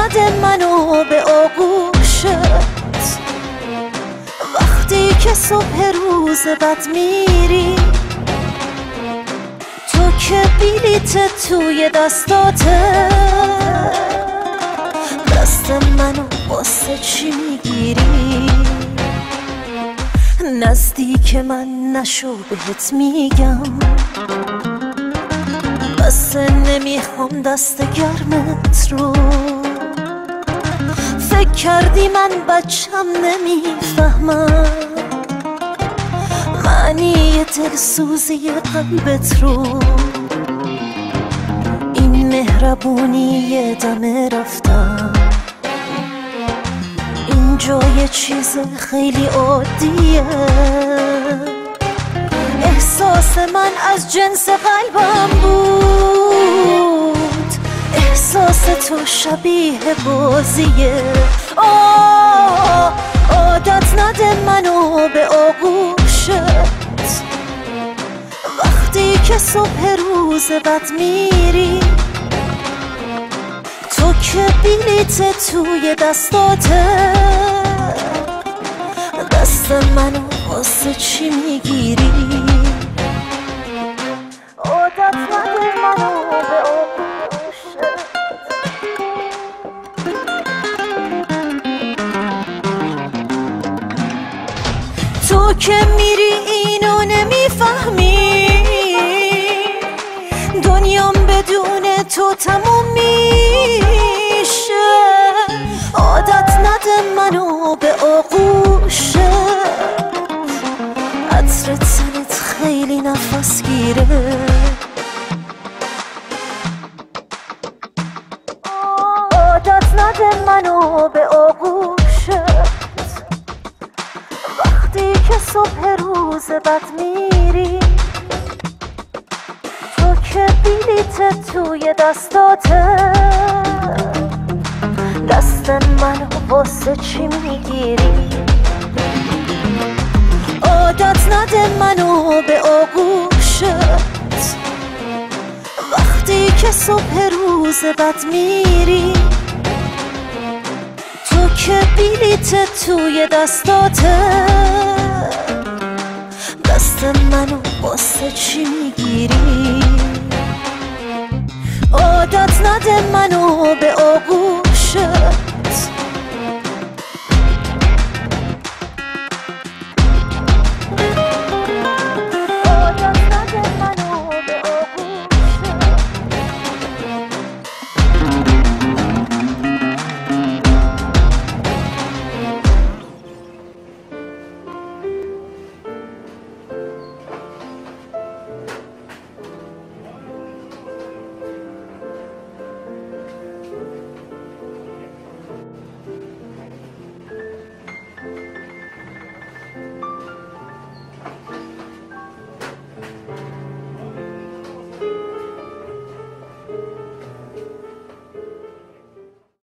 نده منو به آغوشت وقتی که صبح روز بد میری، تو که بلیت توی دستاته، دست منو واسه چی میگیری؟ نزدیک من نشو بهت میگم، بس نمیخوام دست گرمت رو. فکر کردی من بچم نمیفهمم معنی دلسوزی قلبت رو. این مهربونی دم رفتم، اینجا یه چیز خیلی عادیه. احساس من از جنس قلبم بود، احساس تو شبیه بازیه. عادت نده منو به آغوشت وقتی که صبح روز بد میری، تو که بلیت توی دستاته، دست منو واسه چی میگیری؟ عادت نده منو به آغوشت. تو که میری اینو نمیفهمی، دنیام بدون تو تموم میشه. عادت نده منو به آغوشت، عطر تنت خیلی نفس گیره. عادت نده منو به آغوشت وقتی که صبح روز بد میری، تو که بلیت توی دستاته، دست منو واسه چی میگیری؟ عادت نده منو به آغوشت وقتی که صبح روز بد میری، تو که بلیت توی دستاته، دست منو واسه چی میگیری؟ عادت نده منو به آغوشت